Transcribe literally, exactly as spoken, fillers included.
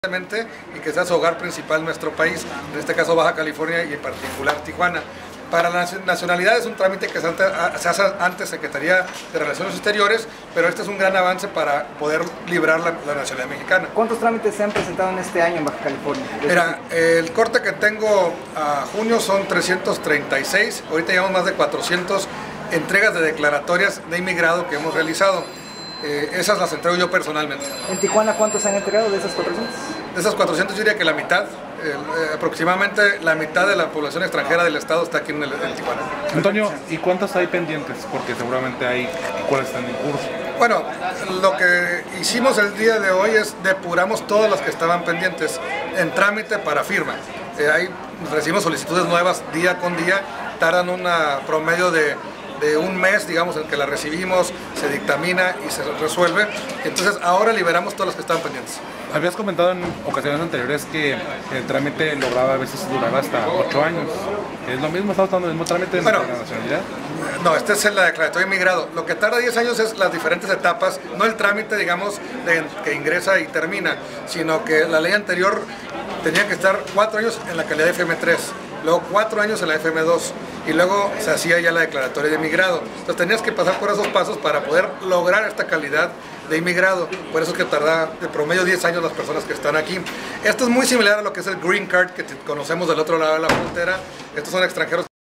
Y que sea su hogar principal nuestro país, en este caso Baja California y en particular Tijuana. Para la nacionalidad es un trámite que se hace antes Secretaría de Relaciones Exteriores, pero este es un gran avance para poder librar la, la nacionalidad mexicana. ¿Cuántos trámites se han presentado en este año en Baja California? Mira, el corte que tengo a junio son trescientos treinta y seis, ahorita llevamos más de cuatrocientas entregas de declaratorias de inmigrado que hemos realizado. Eh, esas las entrego yo personalmente. ¿En Tijuana cuántos se han entregado de esas cuatrocientas? De esas cuatrocientas yo diría que la mitad, eh, aproximadamente la mitad de la población extranjera del estado está aquí en, el, en Tijuana. Antonio, ¿y cuántas hay pendientes? Porque seguramente hay cuáles están en curso. Bueno, lo que hicimos el día de hoy es depuramos todas las que estaban pendientes en trámite para firma. Eh, hay, recibimos solicitudes nuevas día con día, tardan un promedio de de un mes, digamos, en que la recibimos, se dictamina y se resuelve. Entonces ahora liberamos todas las que estaban pendientes. Habías comentado en ocasiones anteriores que el trámite lograba a veces durar hasta ocho años. ¿Es lo mismo? ¿Estamos dando el mismo trámite de bueno, la nacionalidad? No, este es la declaratoria de inmigrado. Lo que tarda diez años es las diferentes etapas, no el trámite, digamos, de, que ingresa y termina, sino que la ley anterior tenía que estar cuatro años en la calidad de F M tres, luego cuatro años en la F M dos y luego se hacía ya la declaratoria de inmigrado. Entonces tenías que pasar por esos pasos para poder lograr esta calidad de inmigrado. Por eso es que tarda de promedio diez años las personas que están aquí. Esto es muy similar a lo que es el Green Card que conocemos del otro lado de la frontera. Estos son extranjeros